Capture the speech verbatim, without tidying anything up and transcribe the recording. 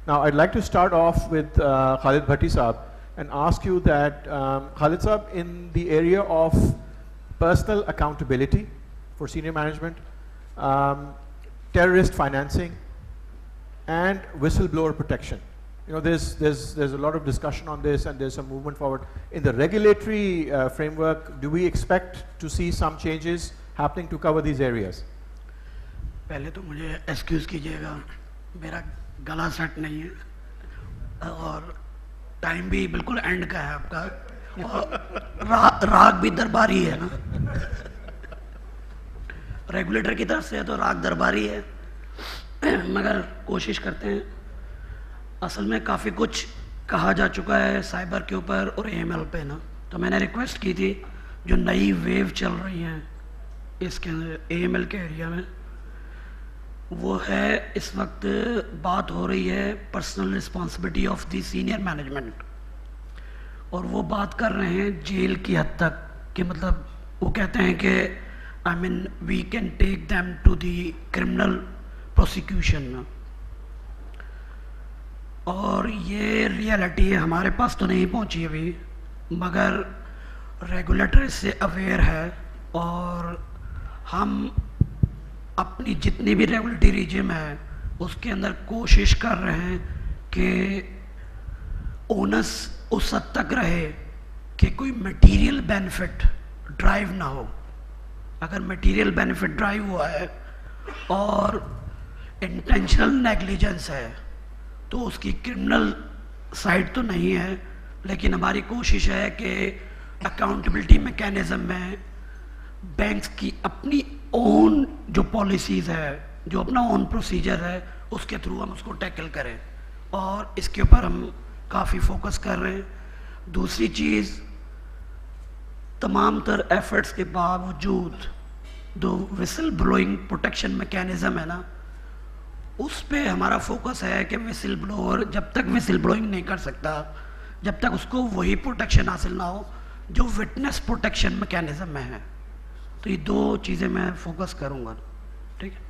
Now, I'd like to start off with uh, Khalid Bhatti Saab and ask you that, um, Khalid Saab, in the area of personal accountability for senior management, um, terrorist financing, and whistleblower protection. You know, there's, there's, there's a lot of discussion on this and there's some movement forward. In the regulatory uh, framework, do we expect to see some changes happening to cover these areas? पहले तो मुझे excuse कीजिएगा, मेरा गला set नहीं है और time भी बिल्कुल एंड का है आपका और रा, राग भी दरबारी है ना, रेगुलेटर की तरफ से तो राग दरबारी है, मगर कोशिश करते हैं। असल में काफ़ी कुछ कहा जा चुका है साइबर के ऊपर और एएमएल पे ना, तो मैंने रिक्वेस्ट की थी जो नई वेव चल रही है इसके एएमएल के एरिया में, वो है इस वक्त बात हो रही है personal responsibility of the senior management, और वो बात कर रहे हैं जेल की हद तक कि मतलब वो कहते हैं कि I mean we can take them to the criminal prosecution, और ये रियलिटी हमारे पास तो नहीं पहुंची अभी, मगर रेगुलेटर इससे अवेयर है और हम अपनी जितनी भी रेगुलेटरी रिजिम है उसके अंदर कोशिश कर रहे हैं कि ओनस उस हद तक रहे कि कोई मटेरियल बेनिफिट ड्राइव ना हो। अगर मटेरियल बेनिफिट ड्राइव हुआ है और इंटेंशनल नेग्लिजेंस है तो उसकी क्रिमिनल साइड तो नहीं है, लेकिन हमारी कोशिश है कि अकाउंटेबिलिटी मैकेनिज्म में बैंक्स की अपनी ओन जो पॉलिसीज़ है, जो अपना ओन प्रोसीजर है, उसके थ्रू हम उसको टैकल करें, और इसके ऊपर हम काफ़ी फोकस कर रहे हैं। दूसरी चीज़, तमाम तर एफर्ट्स के बावजूद जो विसल ब्लोइंग प्रोटेक्शन मैकेनिज्म है ना, उस पे हमारा फोकस है कि विसल ब्लोअर जब तक विसल ब्लोइंग नहीं कर सकता, जब तक उसको वही प्रोटेक्शन हासिल ना हो जो विटनेस प्रोटेक्शन मैकेनिज्म में है। तो ये दो चीज़ें मैं फोकस करूँगा, ठीक है।